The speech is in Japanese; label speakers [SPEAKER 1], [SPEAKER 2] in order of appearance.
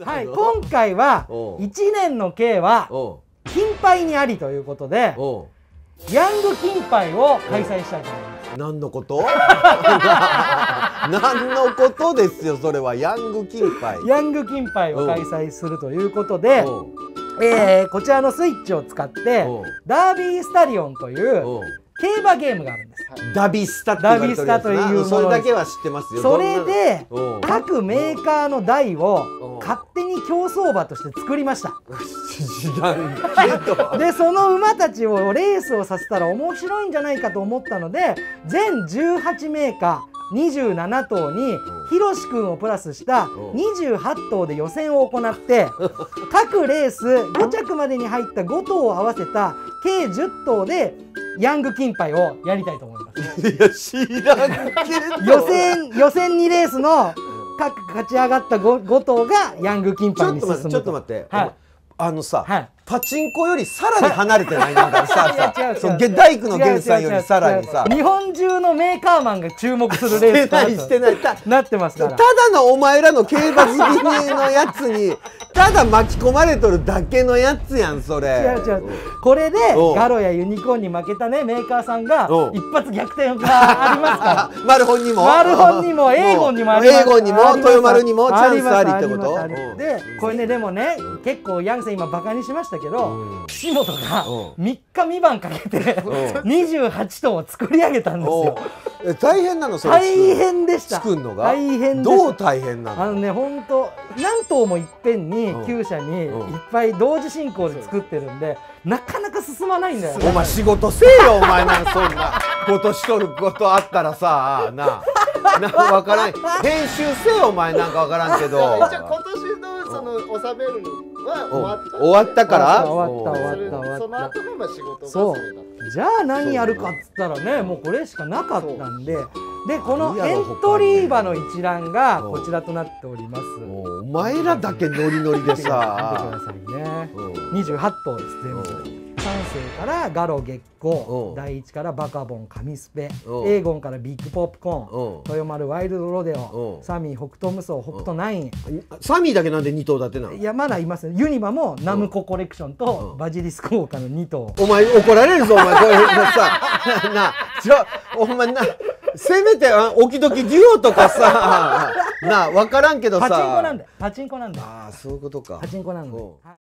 [SPEAKER 1] はい、今回は1年の計は金杯にありということでヤング金杯を開催したいと思います。
[SPEAKER 2] 何のこと何のことですよ、それは。ヤング金杯。
[SPEAKER 1] ヤング金杯を開催するということで、こちらのスイッチを使ってダービースタリオンという競馬ゲームがあるんです。
[SPEAKER 2] ダビスタって言われてるやつな。
[SPEAKER 1] ダビスタというものです。
[SPEAKER 2] それだけは知ってますよ。
[SPEAKER 1] それで各メーカーの台を勝手に競走馬として作りました。
[SPEAKER 2] 知らんけど。
[SPEAKER 1] でその馬たちをレースをさせたら面白いんじゃないかと思ったので、全18メーカー27頭にひろしくんをプラスした28頭で予選を行って、各レース5着までに入った5頭を合わせた計10頭でヤング金杯をやりたいと思います。
[SPEAKER 2] いや知らんけど。
[SPEAKER 1] 予選2レースの各勝ち上がった 5頭がヤング金杯に進むと。
[SPEAKER 2] ちょっと待って。
[SPEAKER 1] はい、
[SPEAKER 2] パチンコよりさらに離れてない？なんかさ、大工の源さんよりさらにさ、
[SPEAKER 1] 日本中のメーカーマンが注目するレース
[SPEAKER 2] してない
[SPEAKER 1] なってますから。
[SPEAKER 2] ただのお前らの競馬好きのやつにただ巻き込まれとるだけのやつやん、それ。
[SPEAKER 1] 違う。これでガロやユニコーンに負けたねメーカーさんが一発逆転がありますから。
[SPEAKER 2] マルホンにも
[SPEAKER 1] エーゴンにもあります。
[SPEAKER 2] エーゴンにも豊丸にもチャンスありってこと。
[SPEAKER 1] でこれね、でもね結構ヤングさん今バカにしましたけど、岸本が3日3晩かけて28頭を作り上げたんですよ。
[SPEAKER 2] 大変なのそれ。
[SPEAKER 1] 大変でした。
[SPEAKER 2] 作るのが
[SPEAKER 1] 大変でした。
[SPEAKER 2] どう大変なの？
[SPEAKER 1] 本当何頭もいっぺんに厩舎にいっぱい同時進行で作ってるんで、なかなか進まないんだよね。
[SPEAKER 2] お前仕事せえよ、お前。なんかそんなことしとることあったらさ、なんか分からん。編集せえよ、お前。なんか分からんけど。
[SPEAKER 3] 一応今年のその収めるは
[SPEAKER 2] 終わったから。
[SPEAKER 1] 終わった。
[SPEAKER 3] その後の仕事が
[SPEAKER 1] そ
[SPEAKER 3] それだった。
[SPEAKER 1] じゃあ何やるかっつったらね、もうこれしかなかったんで、でこのエントリー馬の一覧がこちらとなっております。
[SPEAKER 2] お前らだけノリノリでさ。
[SPEAKER 1] 見てくださいね。28頭です全部。3世からガロ月光、第1からバカボン神スペ、エーゴンからビッグポップコーン、豊丸ワイルドロデオ、サミー北斗無双北斗ナイン。
[SPEAKER 2] サミーだけなんで2頭立てなの？
[SPEAKER 1] いやまだいますね。ユニバもナムココレクションとバジリスクオーカの2頭。
[SPEAKER 2] お前怒られるぞ、お前。これさお前せめてオキドキデュオとかさ分からんけどさ。
[SPEAKER 1] パチンコなんだ。
[SPEAKER 2] ああそういうことか。
[SPEAKER 1] パチンコなんだ。